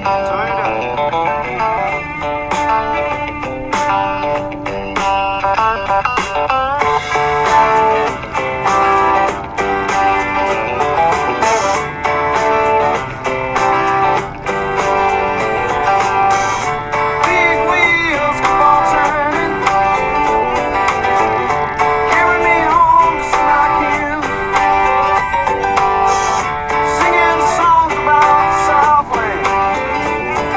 Turn it Big wheels keep on turning, carrying me home just when I can. Singing songs about the Southland,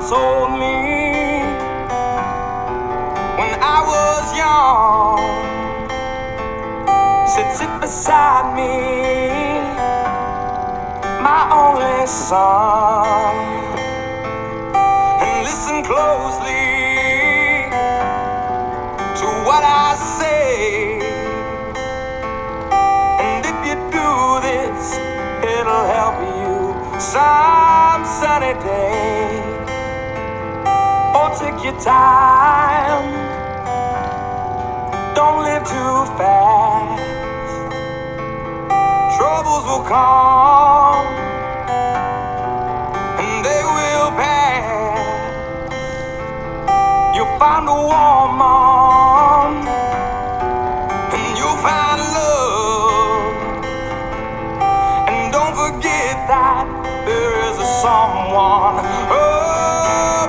told me when I was young, said sit beside me, my only son, and listen closely to what I say, and if you do this, it'll help you some sunny day. Oh, take your time, don't live too fast. Troubles will come and they will pass. You'll find a woman and you'll find love. And don't forget that there is a someone up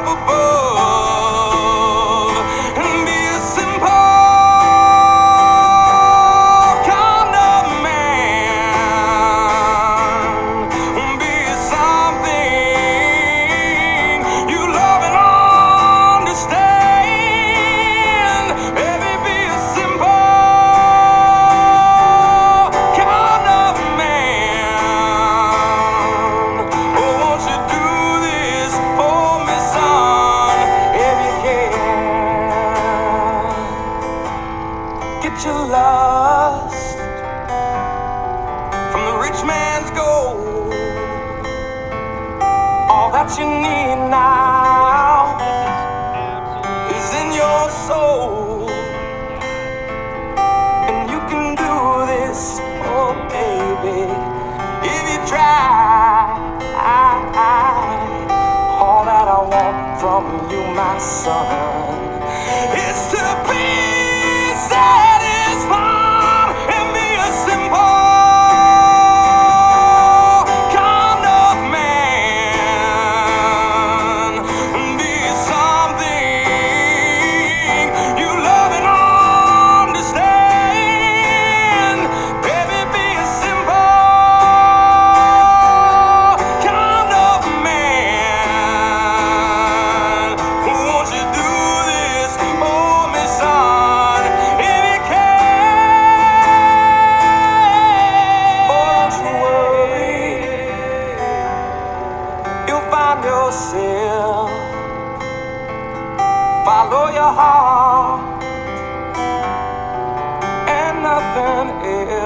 above. And be a simple kind of man. Be something you love and understand. Baby, be a simple kind of man. Oh, won't you do this for me, son, if you can? Get your lust from the rich man's gold. All that you need now is in your soul. And you can do this, oh baby, if you try. All that I want from you, my son, is to be satisfied and be a simple kind of man. Be something you love and understand. Baby, be a simple kind of man. Won't you do this for me, son, if you can? Oh, don't you worry, you'll find yourself. Follow your heart and nothing else.